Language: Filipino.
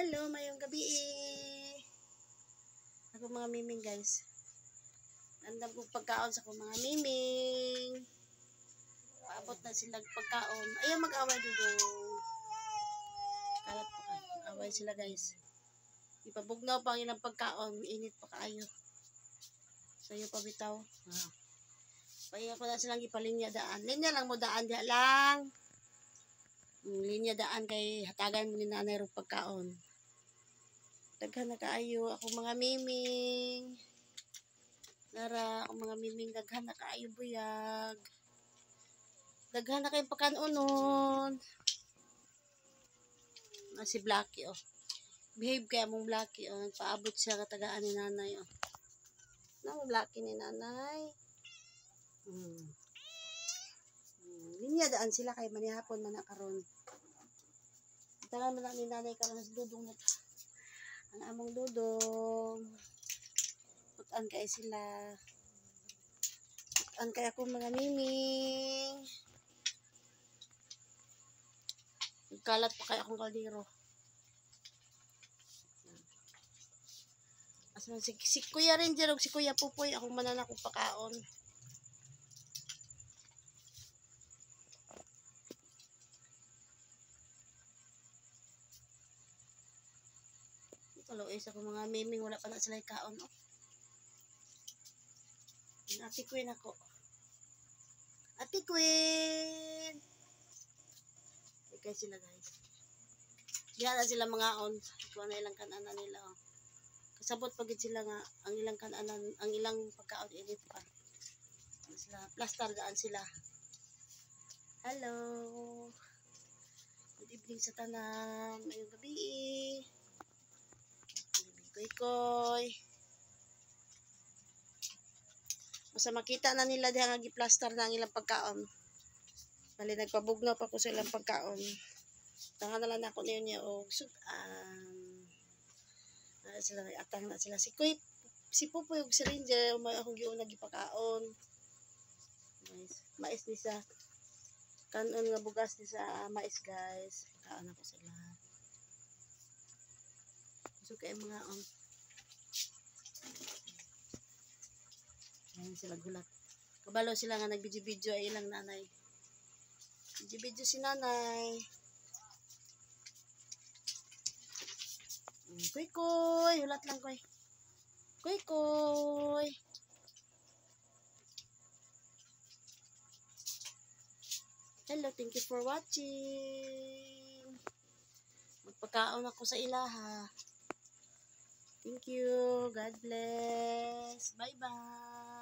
Hello, mayong gabi. Ako mga miming guys. Andam kong pagkaon sa akong mga miming. Paabot na sila pagkaon. Ayaw mag-away dudong. Kalat pa ka. Away sila guys. Ipabugnaw pa ang ilang pagkaon. Init pa kaayo. Sa'yo pa bitaw. Paya ko na silang ipalinya daan. Linya lang mo daan. Diya lang. Linya daan kay hatagan mo ni nanay rong pagkaon. Daghan na kaayo ako mga miming. Nara ako mga miming daghan na kaayo buyag. Daghan na kayong pagkanunon. Si Blacky oh. Behave kaya mong Blacky oh. Nagpaabot siya katagaan ni nanay oh. Nang Blacky ni nanay. Linya daan sila kay manihapon man na karon. Tangan man ni nanay karon sa dudong na. Ang among dudong. Putan kay sila. Putan kay ako mga miming. Kalat pa kay akong kaldero. Asa si Kuya Ranger o si Kuya Pupoy akong manana kong pakaon. Kalois ako mga miming wala pa na sila kaon oh. Ate Queen ako. Ate Queen. Okay sila guys. Diyan na sila mga on. Ito na ilang kananan nila oh. Kasabot pagid sila nga ang ilang kananan, ang ilang pagkaon init pa. Sila plaster daan sila. Hello. Good evening sa tanan. Ngayong gabi. Koy. Basta makita na nila diha nga gi-plaster na ang ilang pagkaon. Bali nagpabugnaw pa ko sa ilang pagkaon. Tangan na lang ako niya og sudan. Sila atang na sila si Pupoy ug si Ranger may akong giuna gipakaon. Mais ni sa kanon nga bugas ni sa mais guys. Kaon ako sila. So kay mga ayan sila gulat. Kabalo sila nga nagbidyo-video ay ilang nanay. Video si nanay. Koy. Hulat lang koy. Koy. Hello, thank you for watching. Magpakaon ako sa ilaha. Thank you. God bless. Bye-bye.